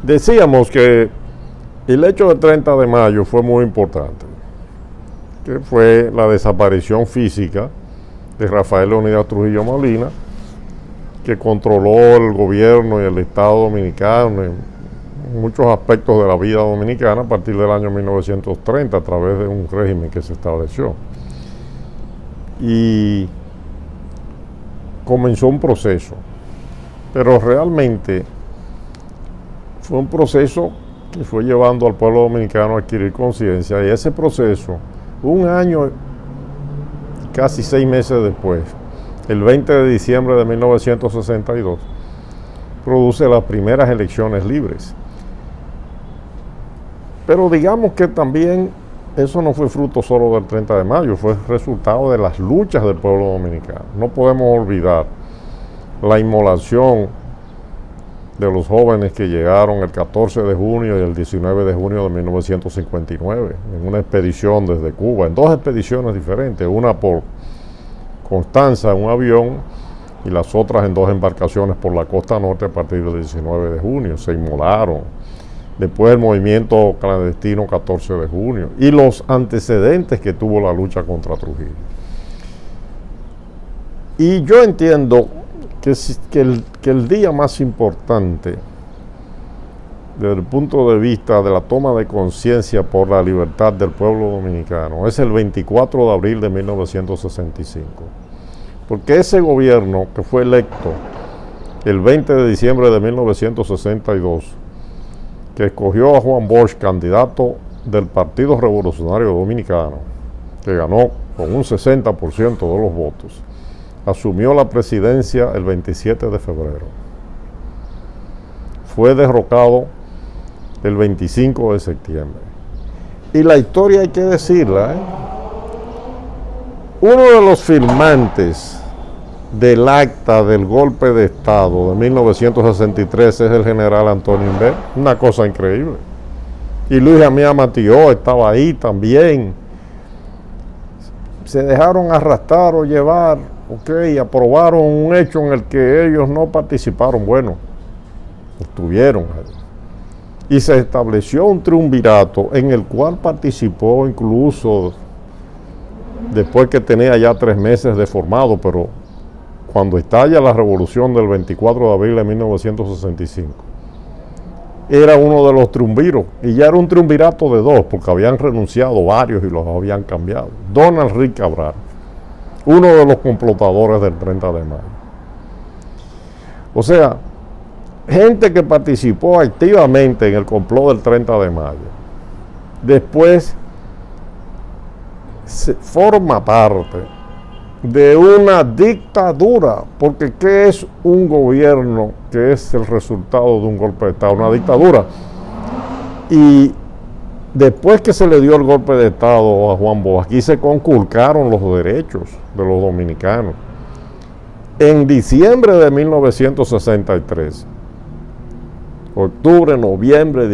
Decíamos que el hecho del 30 de mayo fue muy importante, que fue la desaparición física de Rafael Leónidas Trujillo Molina, que controló el gobierno y el Estado dominicano en muchos aspectos de la vida dominicana a partir del año 1930 a través de un régimen que se estableció. Y comenzó un proceso, pero realmente fue un proceso que fue llevando al pueblo dominicano a adquirir conciencia, y ese proceso, un año, casi 6 meses después, el 20 de diciembre de 1962, produce las primeras elecciones libres. Pero digamos que también eso no fue fruto solo del 30 de mayo, fue resultado de las luchas del pueblo dominicano. No podemos olvidar la inmolación de los jóvenes que llegaron el 14 de junio y el 19 de junio de 1959 en una expedición desde Cuba, en 2 expediciones diferentes, una por Constanza en un avión y las otras en 2 embarcaciones por la costa norte a partir del 19 de junio. Se inmolaron. Después el movimiento clandestino 14 de junio y los antecedentes que tuvo la lucha contra Trujillo. Y yo entiendo que el día más importante desde el punto de vista de la toma de conciencia por la libertad del pueblo dominicano es el 24 de abril de 1965, porque ese gobierno que fue electo el 20 de diciembre de 1962, que escogió a Juan Bosch, candidato del Partido Revolucionario Dominicano, que ganó con un 60% de los votos, asumió la presidencia el 27 de febrero. Fue derrocado el 25 de septiembre. Y la historia hay que decirla, ¿eh? Uno de los firmantes del acta del golpe de Estado de 1963 es el general Antonio Inver, una cosa increíble. Y Luis Jamía Matió estaba ahí también. Se dejaron arrastrar o llevar, aprobaron un hecho en el que ellos no participaron. Bueno, estuvieron ahí. Y se estableció un triunvirato en el cual participó incluso después que tenía ya 3 meses de formado, pero cuando estalla la revolución del 24 de abril de 1965, era uno de los triunviros, y ya era un triunvirato de 2, porque habían renunciado varios y los habían cambiado. Donald Rick Cabral, uno de los complotadores del 30 de mayo. O sea, gente que participó activamente en el complot del 30 de mayo, después forma parte de una dictadura, porque ¿qué es un gobierno que es el resultado de un golpe de Estado? Una dictadura. Y después que se le dio el golpe de Estado a Juan Bosch, aquí se conculcaron los derechos de los dominicanos. En diciembre de 1963, octubre, noviembre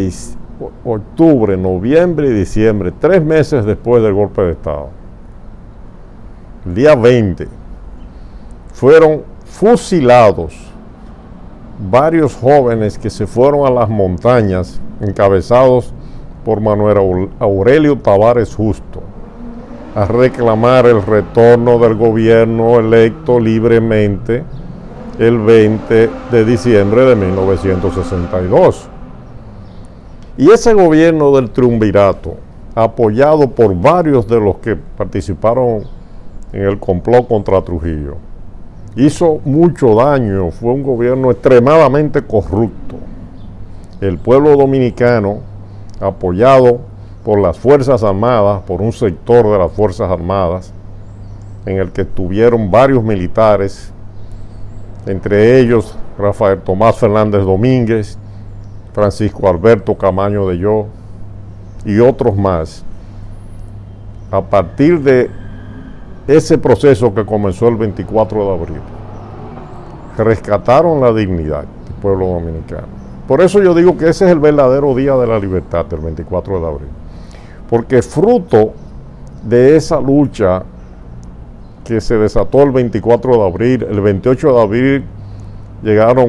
y diciembre, 3 meses después del golpe de Estado, el día 20, fueron fusilados varios jóvenes que se fueron a las montañas, encabezados por Manuel Aurelio Tavares Justo, a reclamar el retorno del gobierno electo libremente el 20 de diciembre de 1962. Y ese gobierno del triunvirato, apoyado por varios de los que participaron en el complot contra Trujillo, hizo mucho daño, fue un gobierno extremadamente corrupto. El pueblo dominicano, apoyado por las Fuerzas Armadas, por un sector de las Fuerzas Armadas, en el que estuvieron varios militares, entre ellos Rafael Tomás Fernández Domínguez, Francisco Alberto Camaño de Yo y otros más. A partir de ese proceso que comenzó el 24 de abril, rescataron la dignidad del pueblo dominicano. Por eso yo digo que ese es el verdadero día de la libertad, el 24 de abril, porque fruto de esa lucha que se desató el 24 de abril, el 28 de abril llegaron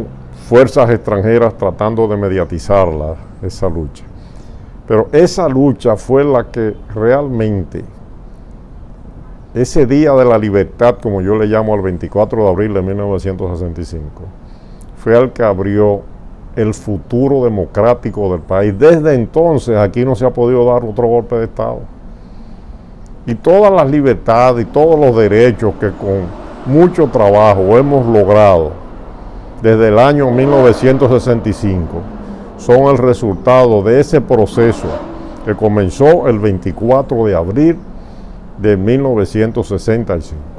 fuerzas extranjeras tratando de mediatizar esa lucha. Pero esa lucha fue la que realmente, ese día de la libertad, como yo le llamo al 24 de abril de 1965, fue el que abrió el futuro democrático del país. Desde entonces aquí no se ha podido dar otro golpe de Estado. Y todas las libertades y todos los derechos que con mucho trabajo hemos logrado desde el año 1965 son el resultado de ese proceso que comenzó el 24 de abril de 1965.